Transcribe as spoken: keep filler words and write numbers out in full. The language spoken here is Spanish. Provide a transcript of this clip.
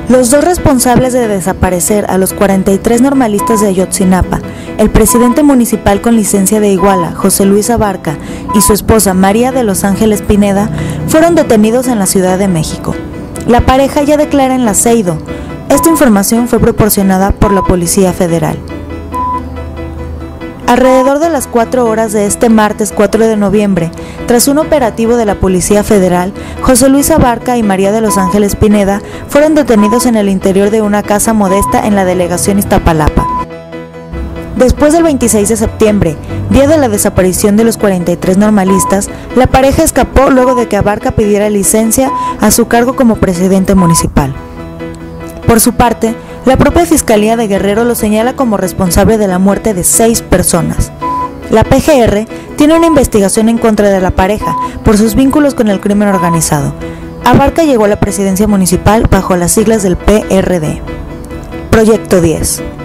Los dos responsables de desaparecer a los cuarenta y tres normalistas de Ayotzinapa, el presidente municipal con licencia de Iguala, José Luis Abarca, y su esposa María de los Ángeles Pineda, fueron detenidos en la Ciudad de México. La pareja ya declara en la CEIDO. Esta información fue proporcionada por la Policía Federal. Alrededor de las cuatro horas de este martes cuatro de noviembre, tras un operativo de la Policía Federal, José Luis Abarca y María de los Ángeles Pineda fueron detenidos en el interior de una casa modesta en la delegación Iztapalapa. Después del veintiséis de septiembre, día de la desaparición de los cuarenta y tres normalistas, la pareja escapó luego de que Abarca pidiera licencia a su cargo como presidente municipal. Por su parte, la propia Fiscalía de Guerrero lo señala como responsable de la muerte de seis personas. La P G R tiene una investigación en contra de la pareja por sus vínculos con el crimen organizado. Abarca llegó a la presidencia municipal bajo las siglas del P R D. Proyecto diez.